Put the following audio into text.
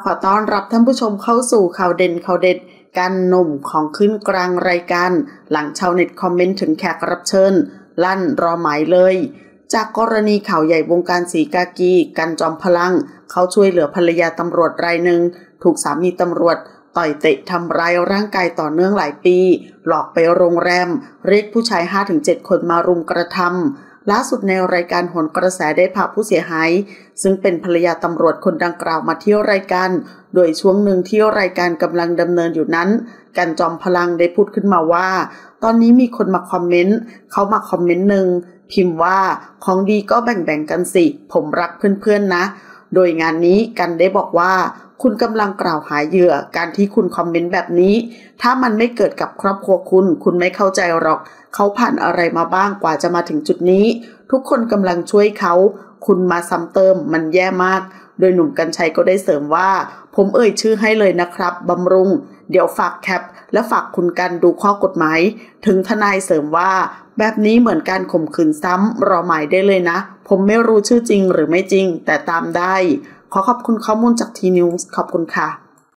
ขอต้อนรับท่านผู้ชมเข้าสู่ข่าวเด่นข่าวเด็ดการหนุ่มของขึ้นกลางรายการหลังชาวเน็ตคอมเมนต์ถึงแขกรับเชิญลั่นรอหมายเลยจากกรณีข่าวใหญ่วงการศรีกากีกันจอมพลังเขาช่วยเหลือภรรยาตำรวจรายหนึ่งถูกสามีตำรวจต่อยเตะทำร้ายร่างกายต่อเนื่องหลายปีหลอกไปโรงแรมเรียกผู้ชาย 5-7 คนมารุมกระทำล่าสุดในรายการโหนกระแสได้พาผู้เสียหายซึ่งเป็นภรรยาตำรวจคนดังกล่าวมาที่รายการโดยช่วงหนึ่งที่รายการกำลังดำเนินอยู่นั้นกันจอมพลังได้พูดขึ้นมาว่าตอนนี้มีคนมาคอมเมนต์เขามาคอมเมนต์หนึ่งพิมพ์ว่าของดีก็แบ่งกันสิผมรักเพื่อนๆนะโดยงานนี้กันได้บอกว่าคุณกำลังกล่าวหาเหยื่อการที่คุณคอมเมนต์แบบนี้ถ้ามันไม่เกิดกับครอบครัวคุณไม่เข้าใจหรอกเขาผ่านอะไรมาบ้างกว่าจะมาถึงจุดนี้ทุกคนกำลังช่วยเขาคุณมาซ้ำเติมมันแย่มากโดยหนุ่มกรรชัยก็ได้เสริมว่าผมเอ่ยชื่อให้เลยนะครับบำรุงเดี๋ยวฝากแคปและฝากคุณกันดูข้อกฎหมายถึงทนายเสริมว่าแบบนี้เหมือนการข่มขืนซ้ำรอหมายได้เลยนะผมไม่รู้ชื่อจริงหรือไม่จริงแต่ตามได้ขอขอบคุณข้อมูลจากทีนิวส์ขอบคุณค่ะ